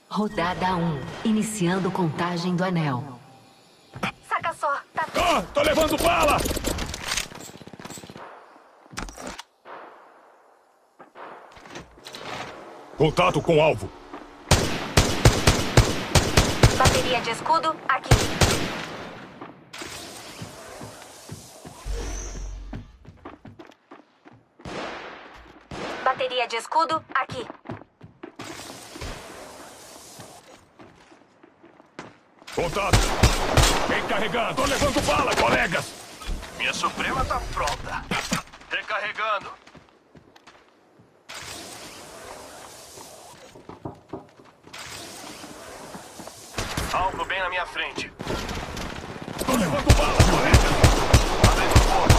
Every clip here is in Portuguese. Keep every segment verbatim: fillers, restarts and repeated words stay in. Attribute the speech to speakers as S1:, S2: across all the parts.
S1: Rodada um. Iniciando contagem do anel.
S2: Saca só, tá...
S3: Ah, tô levando bala! Contato com alvo.
S2: Bateria de escudo, aqui. Bateria de escudo, aqui.
S3: Contato. Recarregando. Tô levando bala, colegas.
S4: Minha Suprema tá pronta. Recarregando. Alvo bem na minha frente.
S3: Tô levando bala, colegas.
S4: Abrindo fogo.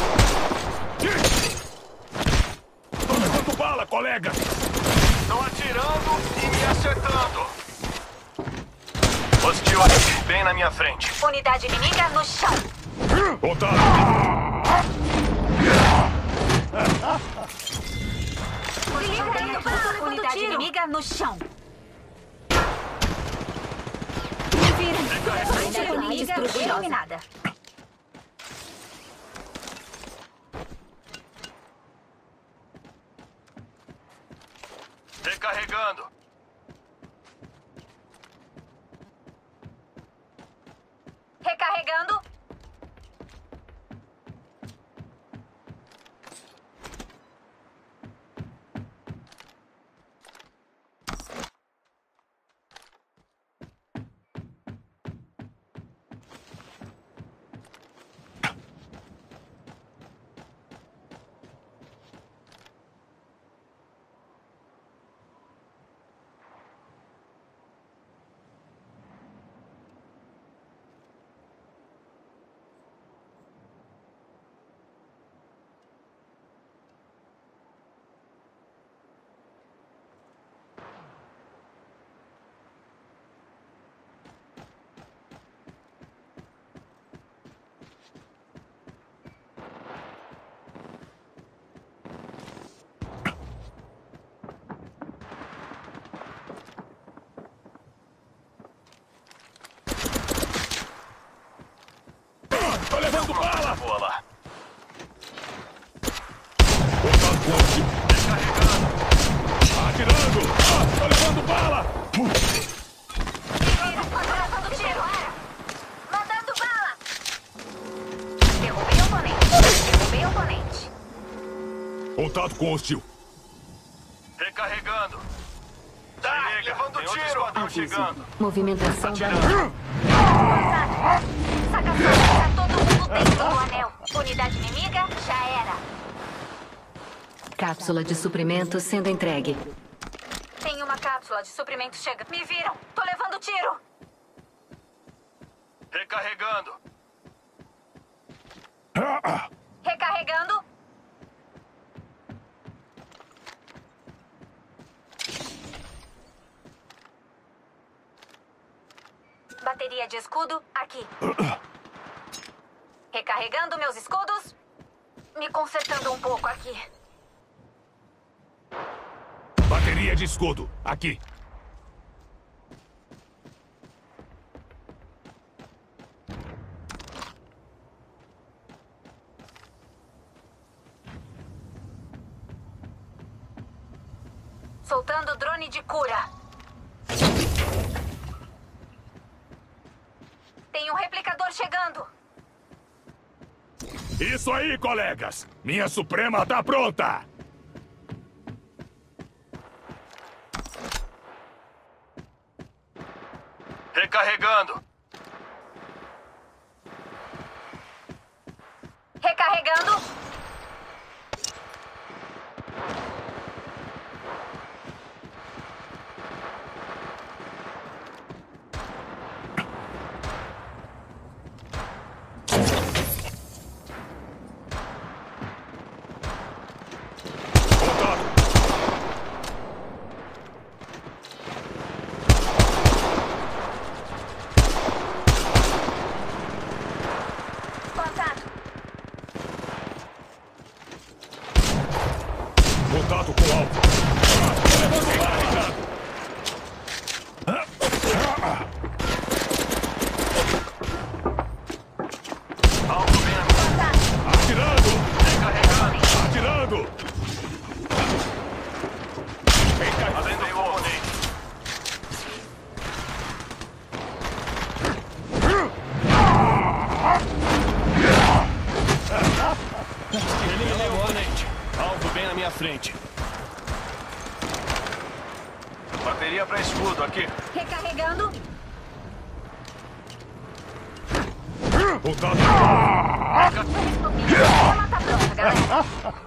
S3: Tô levando bala, colegas.
S4: Estão atirando e me acertando. Hostil aqui, bem na minha frente.
S2: Unidade inimiga no chão.
S3: Contato.
S2: Unidade inimiga no chão. Unidade inimiga eliminada.
S4: Recarregando.
S2: Recarregando.
S3: Tô levando bala.
S4: Boa lá.
S3: Contato com hostil.
S4: Recarregando.
S3: Atirando. Ah, tô levando bala.
S2: Mandando tiro. Mandando bala. Derrubei o oponente. Derrubei o oponente.
S3: Contato com hostil.
S4: Recarregando. Tá, levando
S3: Tem outro
S4: tiro.
S3: esquadrão
S1: Aviso.
S4: chegando.
S1: Movimentação da...
S4: Atirando.
S2: Saca só, tá todo mundo dentro do anel. Unidade inimiga, já era.
S1: Cápsula de suprimento sendo entregue.
S2: Tem uma cápsula de suprimento chega. Me viram. Tô levando tiro.
S4: Recarregando.
S2: Recarregando. Bateria de escudo, aqui. Recarregando meus escudos. Me consertando um pouco aqui.
S3: Bateria de escudo. Aqui.
S2: Soltando drone de cura. Tem um replicador chegando.
S3: Isso aí, colegas. Minha Suprema tá pronta.
S4: Recarregando.
S2: Recarregando.
S4: Alvo bem na minha...
S3: Atirando!
S4: Recarregando.
S3: Atirando! Recarregando!
S4: Além do oponente. Eliminei o oponente. Alvo bem na minha frente. Bateria para escudo aqui.
S2: Recarregando.
S3: Contato!
S2: Ela tá pronta, galera.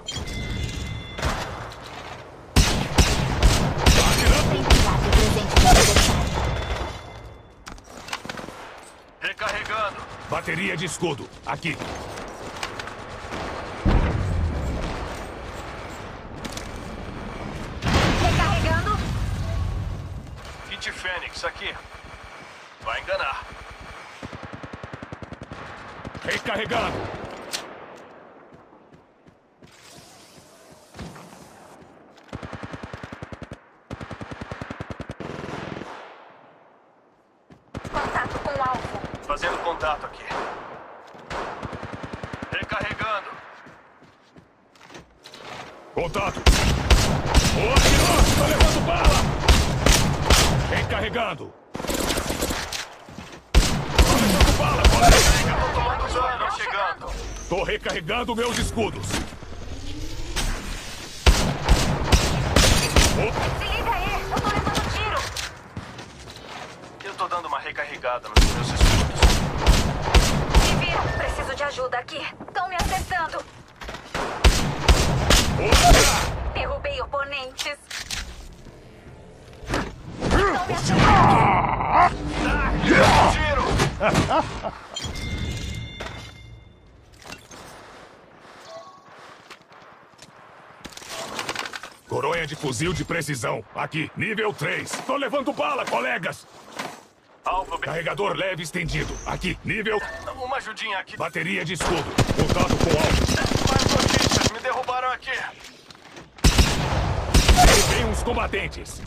S4: Recarregando.
S3: Bateria de escudo. Aqui.
S2: Recarregando.
S4: Kit Fênix aqui. Vai enganar.
S3: Recarregando!
S2: Contato com o alvo.
S4: Fazendo contato aqui. Recarregando.
S3: Contato! O atirou! Tá levando bala! Recarregando! Tá levando bala, colega!
S4: Tô tomando dano. Chegando.
S3: Tô recarregando meus escudos! Oh,
S2: Se liga aí, eu tô levando tiro.
S4: Eu tô dando uma recarregada nos meus escudos.
S2: Me viram, preciso de ajuda aqui. Estão me acertando.
S3: outra!
S2: Derrubei oponentes. Estão me acertando.
S4: Tiro!
S3: Coronha de fuzil de precisão. Aqui, nível três. Tô levando bala, colegas!
S4: Alvo bem...
S3: Carregador leve estendido. Aqui, nível...
S4: Uma ajudinha aqui.
S3: Bateria de escudo. Contato com alvo.
S4: Mais notícias. Me derrubaram aqui.
S3: Derrubei uns combatentes.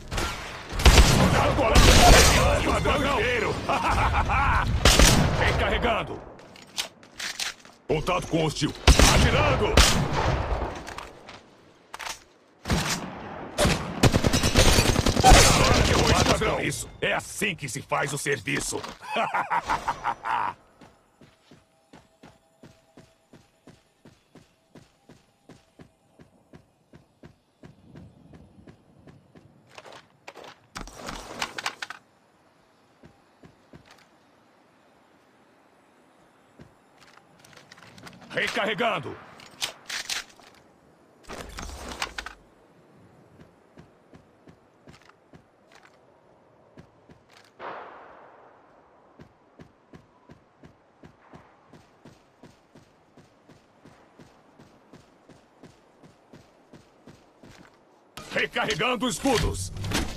S3: Colega, padrão inteiro. Recarregando. Contato com hostil. Atirando. Padrão, isso. É assim que se faz o serviço. Recarregando. Recarregando escudos.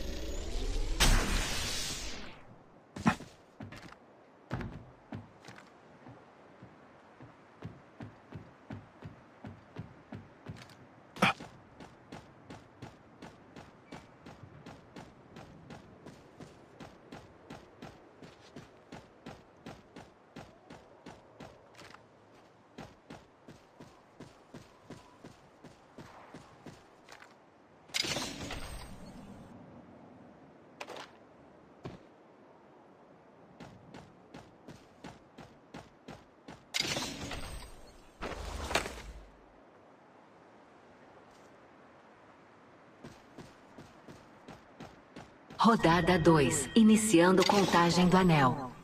S1: Rodada dois. Iniciando contagem do anel.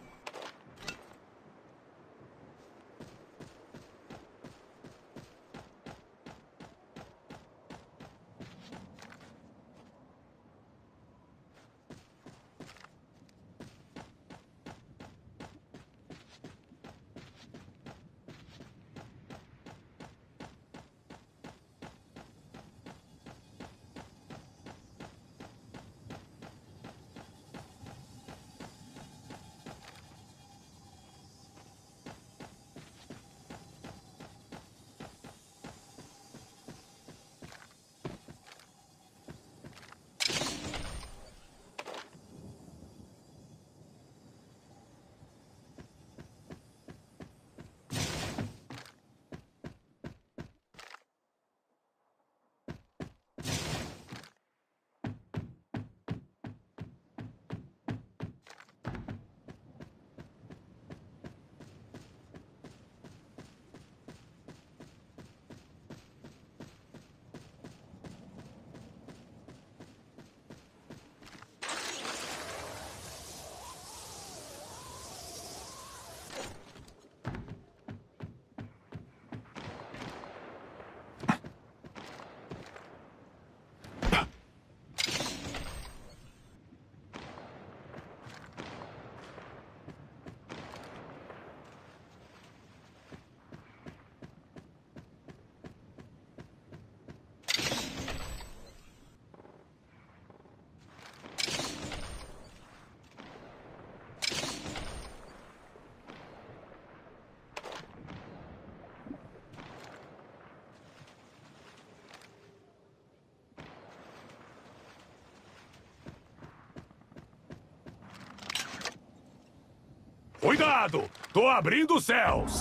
S3: Cuidado! Tô abrindo os céus!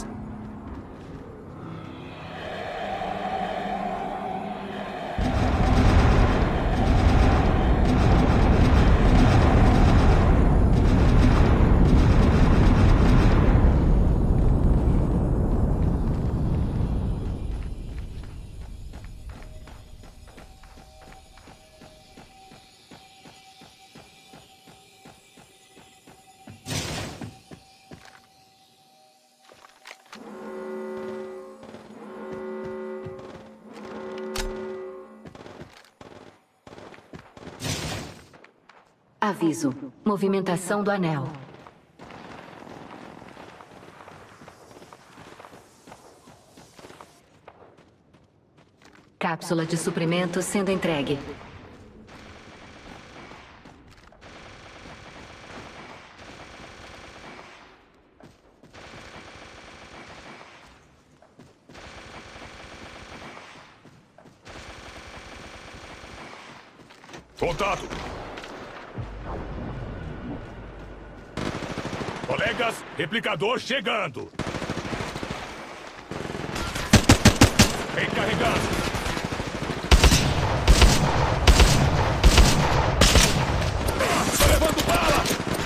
S1: Aviso. Movimentação do anel. Cápsula de suprimento sendo entregue.
S3: Contato! Colegas, replicador chegando! Recarregando! Ah, tô levando bala!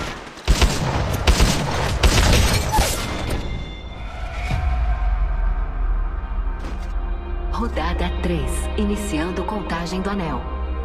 S1: Rodada três. Iniciando contagem do anel.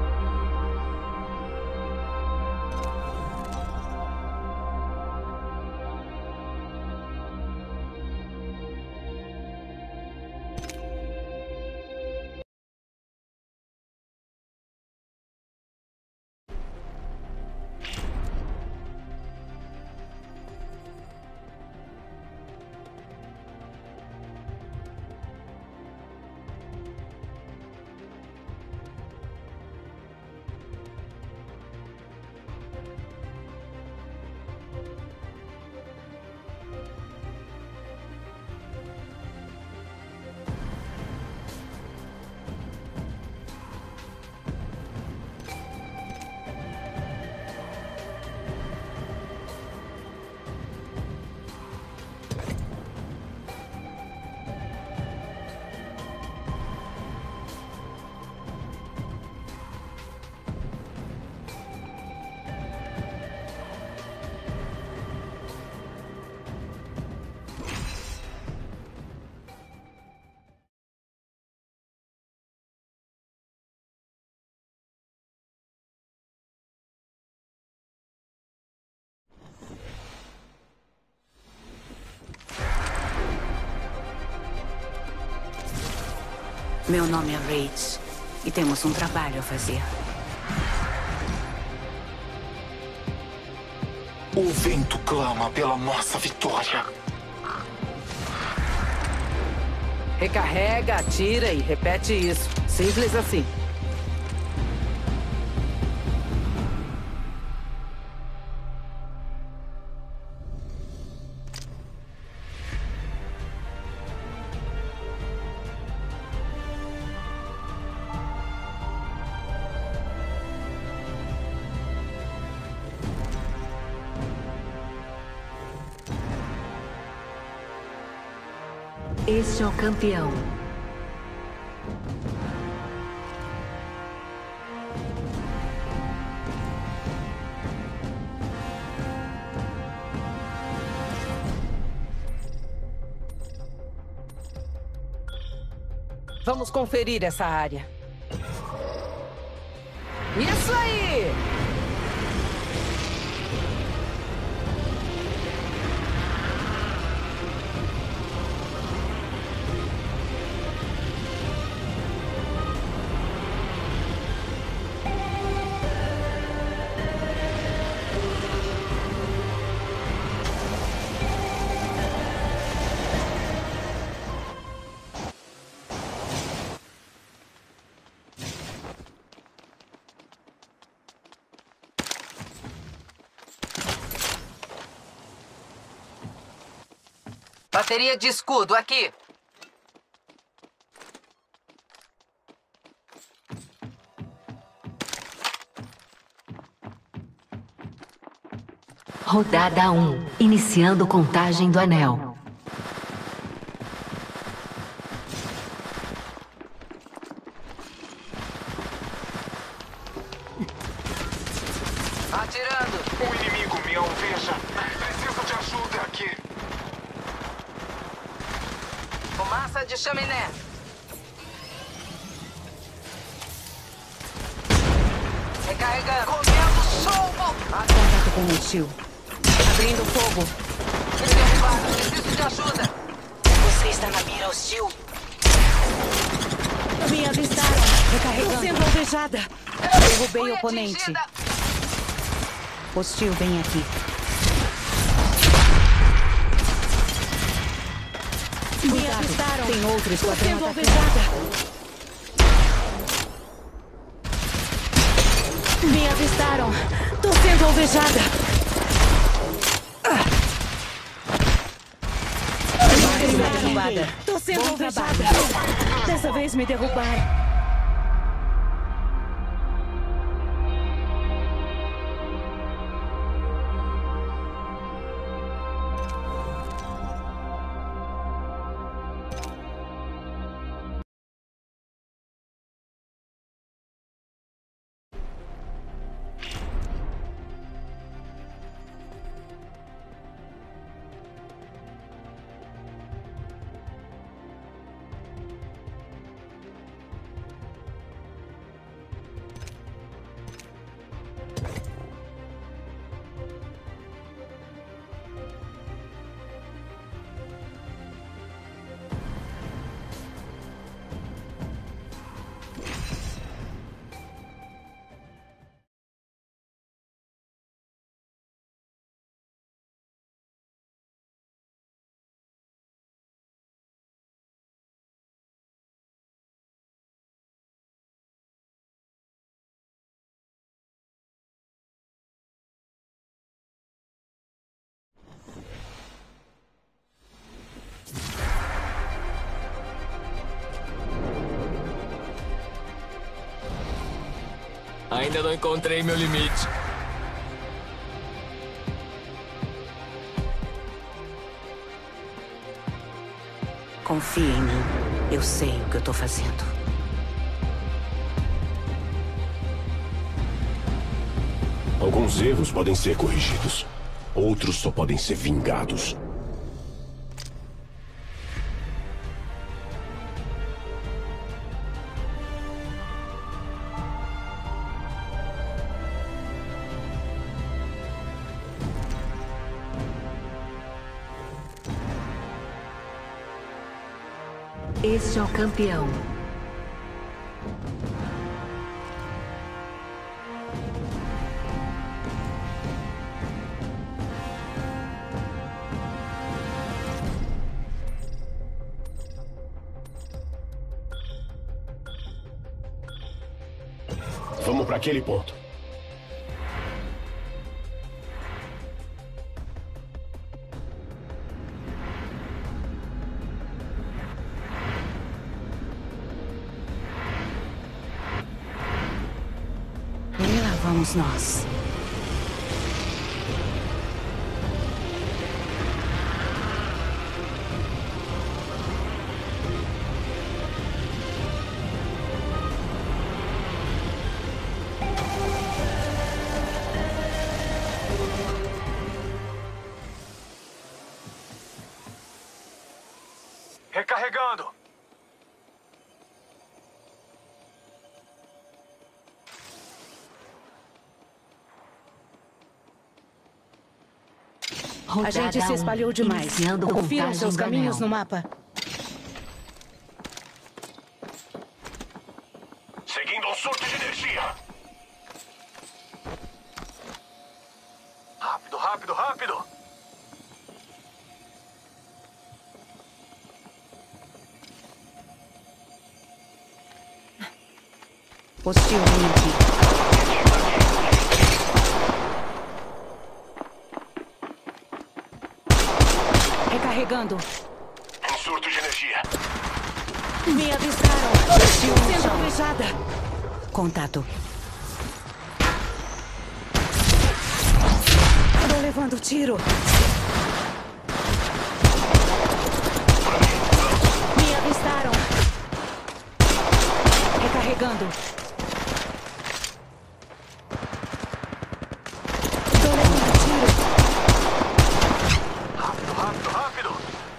S5: Meu nome é Rage e temos um trabalho a fazer.
S6: O vento clama pela nossa vitória.
S7: Recarrega, atira e repete isso. Simples assim.
S1: Este é o campeão.
S7: Vamos conferir essa área. Isso aí! Bateria de escudo aqui.
S1: Rodada um. Iniciando contagem do anel.
S7: Atirando.
S6: O inimigo me alveja. Preciso de ajuda aqui.
S7: Fumaça de chaminé. Recarregando. Comendo chumbo.
S5: Contato com o tio. Abrindo fogo.
S7: Fui derrubado. Preciso de ajuda.
S5: Você está na mira hostil. Me avistaram. Recarregando. Tô sendo alvejada. Derrubei
S7: Fui
S5: o oponente.
S7: atingida.
S5: Hostil, vem aqui. Me avistaram. Tem outro esquadrão atacando. Alvejada. Me avistaram. Tô sendo alvejada. Me derrubada. Tô sendo Bom alvejada. Trabalho. Dessa vez me derrubaram.
S8: Ainda não encontrei meu limite.
S5: Confia em mim. Eu sei o que eu tô fazendo.
S9: Alguns erros podem ser corrigidos. Outros só podem ser vingados.
S1: Este é o campeão.
S9: Vamos para aquele ponto.
S5: E lá vamos nós.
S4: Recarregando.
S5: A gente se espalhou demais. Confiram seus caminhos no mapa.
S9: Seguindo um surto de energia.
S4: Rápido, rápido, rápido.
S5: Hostil, vem aqui. Recarregando.
S9: Um surto de energia.
S5: Me avistaram. Hostil sendo alvejada. Contato. levando tiro. Me avistaram. Recarregando. Tô levando tiro.
S4: Rápido, rápido, rápido.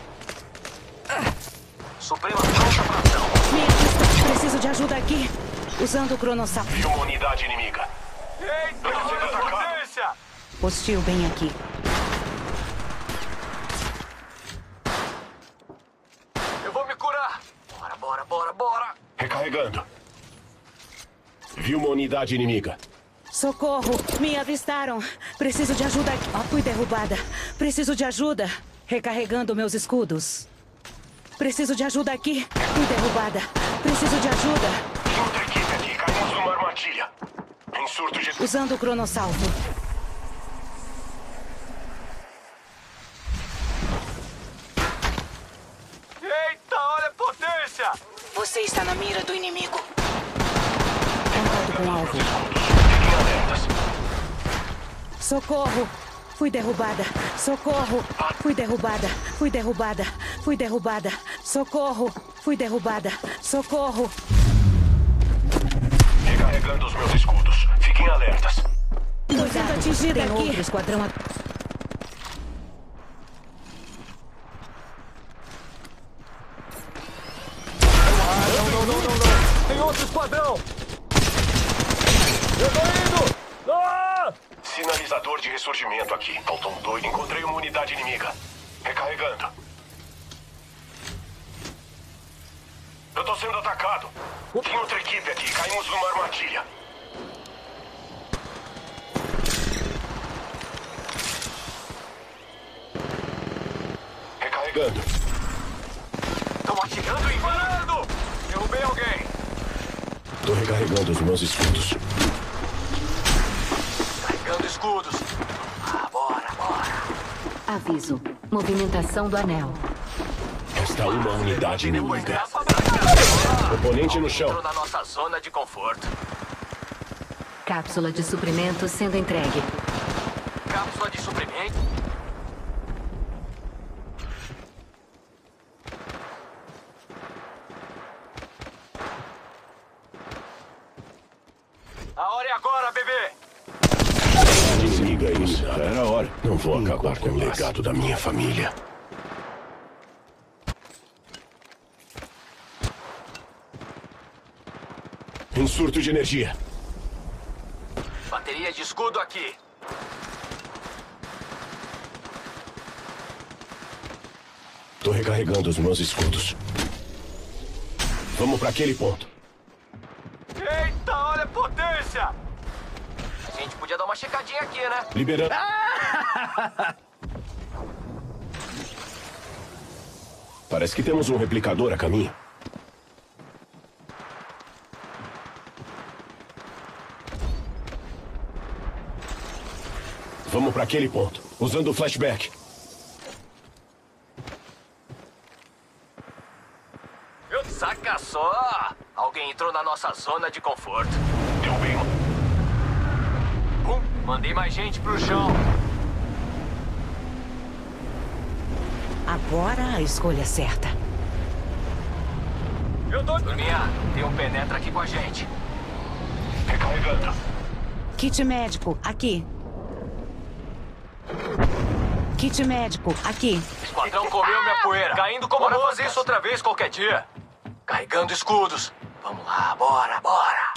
S4: Suprema pronta pra ação.
S5: Me avistaram. Preciso de ajuda aqui. Usando o cronossauro.
S9: Vi uma unidade inimiga.
S4: Eita, olha a potência!
S5: Hostil bem aqui.
S4: Eu vou me curar. Bora, bora, bora, bora.
S9: Recarregando. Vi uma unidade inimiga.
S5: Socorro! Me avistaram. Preciso de ajuda aqui. Ah, fui derrubada. Preciso de ajuda. Recarregando meus escudos. Preciso de ajuda aqui. Fui derrubada. Preciso de ajuda.
S9: Tem outra equipe aqui. Caímos numa armadilha. Em surto de...
S5: Usando o cronossalto.
S4: Eita, olha a potência!
S5: Você está na mira do inimigo. Contato com o alvo.
S9: Fiquem alertas.
S5: Socorro! Fui derrubada. Socorro! Fui derrubada. Fui derrubada. Fui derrubada. Socorro! Fui derrubada. Socorro!
S9: Recarregando os meus escudos. Fiquem alertas.
S5: Tô sendo atingida aqui. Tem outro esquadrão aqui.
S8: Não, não, não, não, não. Tem outro esquadrão. Eu tô indo. Ah!
S9: Sinalizador de ressurgimento aqui. Faltam dois. Encontrei uma unidade inimiga. Recarregando. Eu tô sendo atacado. Tem outra equipe aqui. Caímos numa armadilha. Recarregando.
S4: Estão atirando e parando! Derrubei alguém.
S9: Tô recarregando os meus escudos.
S4: Carregando escudos. Ah, bora, bora.
S1: Aviso. Movimentação do anel.
S9: Resta uma unidade inimiga. Oponente no chão.
S4: Entrou na nossa zona de conforto.
S1: Cápsula de suprimento sendo entregue.
S4: Cápsula de suprimento. A hora é agora, bebê!
S9: Inimiga isso. Era a hora. Não vou acabar com o legado da minha família. Em surto de energia.
S4: Bateria de escudo aqui.
S9: Tô recarregando os meus escudos. Vamos pra aquele ponto.
S4: Eita, olha a potência! A gente podia dar uma checadinha aqui, né?
S9: Liberando. Parece que temos um replicador a caminho. Vamos pra aquele ponto, usando o flashback.
S4: Saca só! Alguém entrou na nossa zona de conforto.
S9: Derrubei uma.
S4: Pum, mandei mais gente pro chão.
S5: Agora a escolha certa.
S4: Eu tô... Turminha, tem um penetra aqui com a gente.
S9: Recarregando.
S5: Kit médico, aqui. Kit médico, aqui.
S4: Esquadrão comeu minha poeira. Caindo como Bora fazer isso outra vez qualquer dia. Carregando escudos. Vamos lá, bora, bora.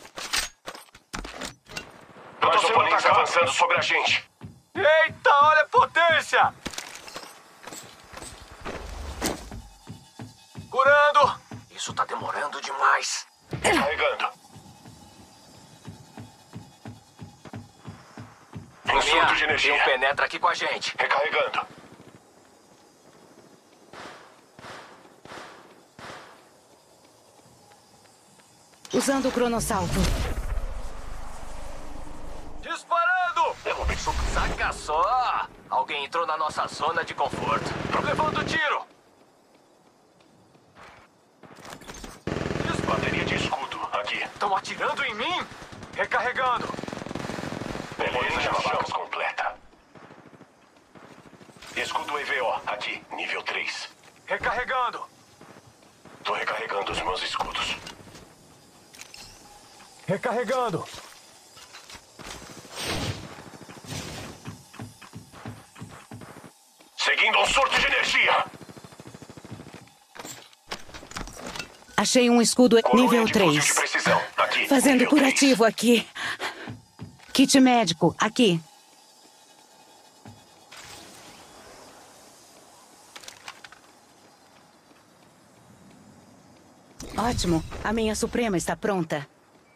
S9: Mais oponentes avançando sobre a gente.
S4: Eita, olha a potência! Curando! Isso tá demorando demais.
S9: Recarregando. Em surto de
S4: Tem um
S9: energia.
S4: penetra aqui com a gente.
S9: Recarregando.
S5: Usando o cronossalto.
S4: Disparando! Derrubei. Saca só! Alguém entrou na nossa zona de conforto. Levando tiro!
S9: Bateria de escudo aqui.
S4: Estão atirando em mim? Recarregando.
S9: Beleza, babacas completa. Escudo E V O, aqui, nível três.
S4: Recarregando.
S9: Tô recarregando os meus escudos.
S4: Recarregando.
S9: Seguindo um surto de energia.
S5: Achei um escudo
S9: Coroa
S5: nível
S9: de fuzil
S5: três.
S9: de precisão, aqui,
S5: Fazendo
S9: nível
S5: curativo
S9: três.
S5: aqui. Kit médico, aqui. Ótimo. A minha Suprema está pronta.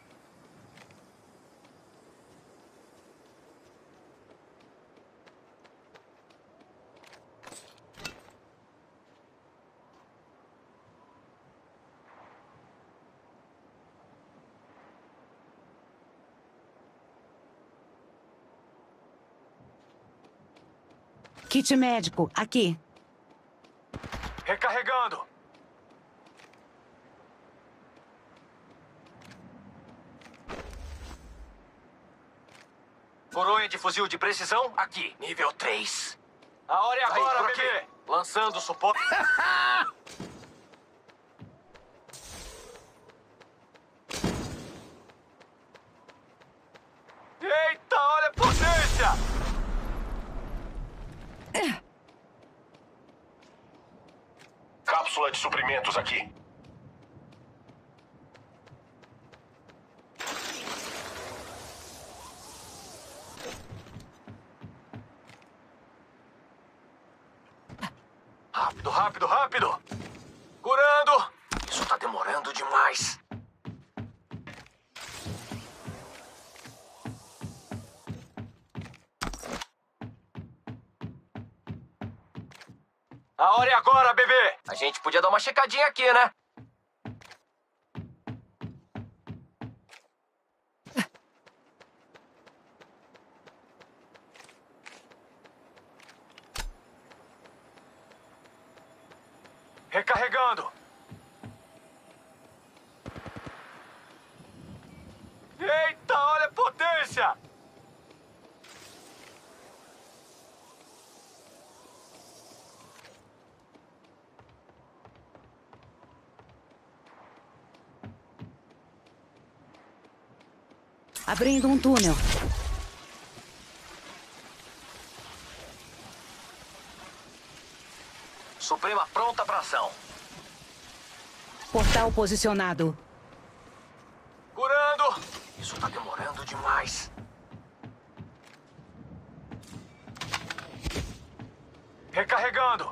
S5: Kit médico, aqui.
S4: Recarregando. Coroa de fuzil de precisão, aqui, nível três. A hora é agora,
S7: Aí,
S4: bebê. Lançando suporte. Eita, olha a potência!
S9: Cápsula de suprimentos aqui.
S4: Rápido, rápido, rápido! Curando! Isso tá demorando demais. A hora é agora, bebê! A gente podia dar uma checadinha aqui, né? Recarregando! Eita, olha a potência!
S5: Abrindo um túnel.
S4: Suprema pronta pra ação.
S5: Portal posicionado.
S4: Curando! Isso tá demorando demais. Recarregando!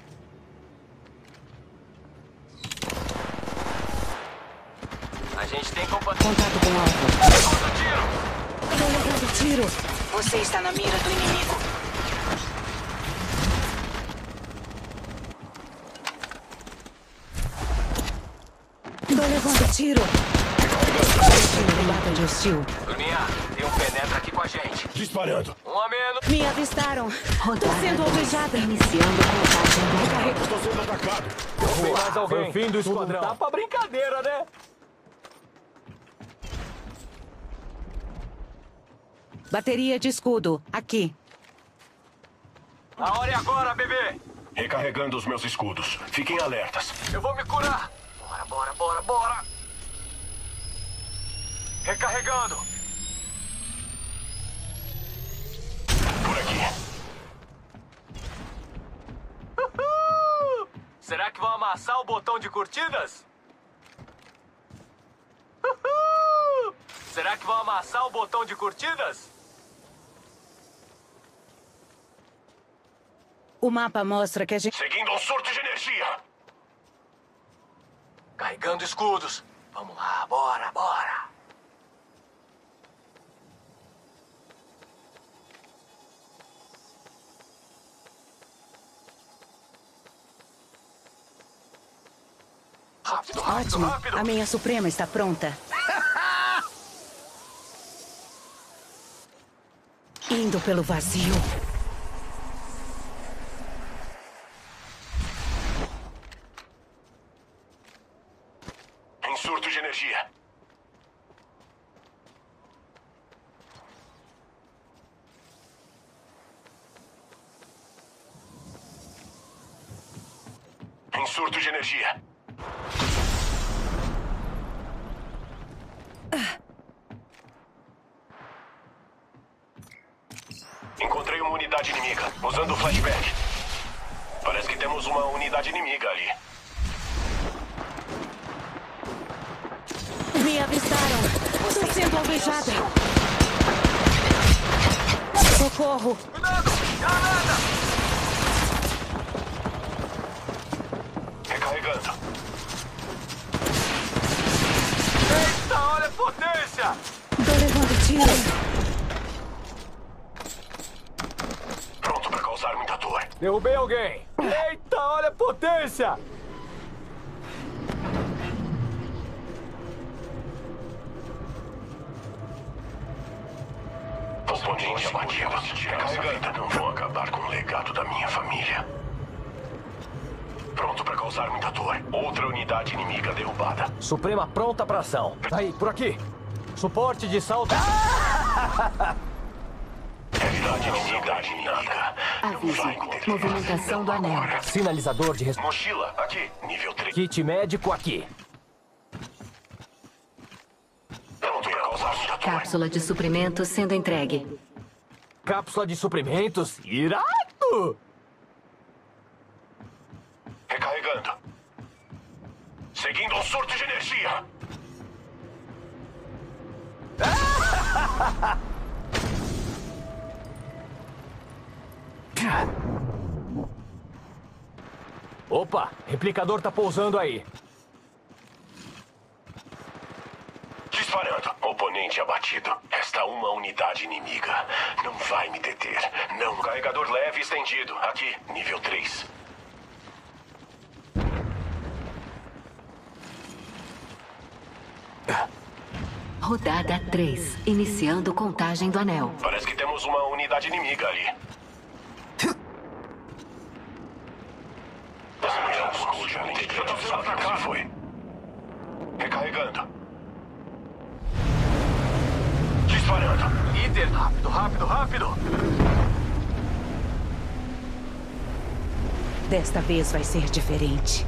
S4: A gente tem companhia.
S5: Contato com alvo.
S4: Segundo tiro!
S5: Tô levando tiro. Você está na mira do inimigo. Tô levando tiro. Lata de hostil.
S4: Turminha, tem um penetra aqui com a gente.
S9: Disparando.
S4: Um a menos.
S5: Me avistaram. Tô
S1: Rodada
S5: sendo
S1: dois.
S5: alvejada.
S1: Iniciando contagem do anel.
S9: Estou sendo atacado.
S4: Tem mais alguém.
S8: Foi o fim do esquadrão.
S4: Tá pra brincadeira, né?
S5: Bateria de escudo. Aqui.
S4: A hora é agora, bebê.
S9: Recarregando os meus escudos. Fiquem alertas.
S4: Eu vou me curar. Bora, bora, bora, bora. Recarregando.
S9: Por aqui.
S4: Uhul! Será que vão amassar o botão de curtidas? Uhul! Será que vão amassar o botão de curtidas?
S5: O mapa mostra que a gente...
S9: Seguindo um surto de energia.
S4: Carregando escudos. Vamos lá, bora, bora. Rápido, rápido,
S5: Ótimo.
S4: rápido.
S5: A minha Suprema está pronta. Indo pelo vazio.
S9: Em surto de energia. surto de energia. Encontrei uma unidade inimiga, usando o flashback. Parece que temos uma unidade inimiga ali.
S5: Me avistaram. Estou sendo alvejada. Socorro.
S4: Cuidado! Granada!
S9: Recarregando.
S4: Eita, olha a potência!
S5: Tô levando tiro.
S9: Pronto pra causar muita dor.
S4: Derrubei alguém! Eita, olha a potência!
S9: Oponente abatido. Recarregando. Não vou acabar com o legado da minha família. Pronto pra causar muita dor. Outra unidade inimiga derrubada.
S4: Suprema pronta pra ação. Aí, por aqui. Suporte de salto.
S9: Unidade inimiga, inimiga.
S1: Aviso. Movimentação do anel.
S4: Sinalizador de resposta.
S9: Mochila, aqui. Nível três.
S4: Kit médico aqui.
S9: Pronto pra causar muita dor.
S1: Cápsula de suprimento sendo entregue.
S4: Cápsula de suprimentos. Irado!
S9: Recarregando. Seguindo um surto de energia.
S4: Opa, replicador tá pousando aí.
S9: Disparando. Oponente abatido. Resta uma unidade inimiga. Não vai me deter. Não. Carregador leve estendido. Aqui, nível três.
S1: Rodada três. Iniciando contagem do anel.
S9: Parece que temos uma unidade inimiga ali. Eu tô sendo atacado. Foi. Recarregando. Disparando.
S4: Líder, rápido, rápido, rápido.
S5: Desta vez vai ser diferente.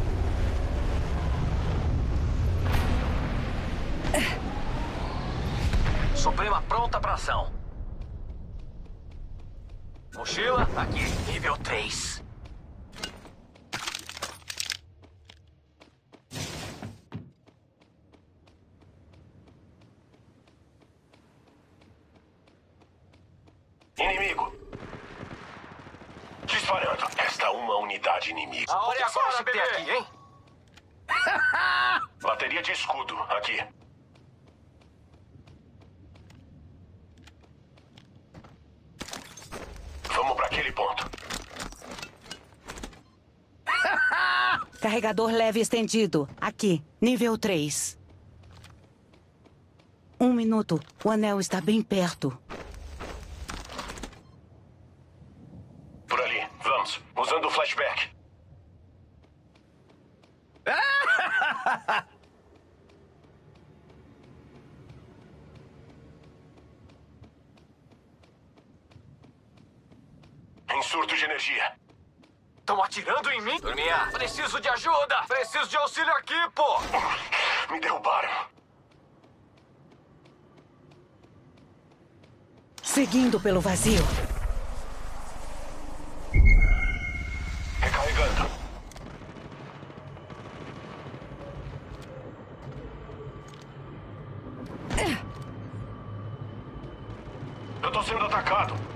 S4: Suprema pronta pra ação. Mochila aqui, nível três.
S9: Inimigo. Disparando. Resta uma unidade inimiga.
S4: A hora é agora, bebê. Aqui, hein?
S9: Bateria de escudo. Aqui. Vamos para aquele ponto.
S5: Carregador leve estendido. Aqui, nível três. Um minuto. O anel está bem perto.
S9: Por ali. Vamos. Usando o flashback. Em surto de energia.
S4: Estão atirando em mim? Turminha, preciso de ajuda! Preciso de auxílio aqui, pô!
S9: Me derrubaram.
S5: Seguindo pelo vazio.
S9: Recarregando. Eu tô sendo atacado.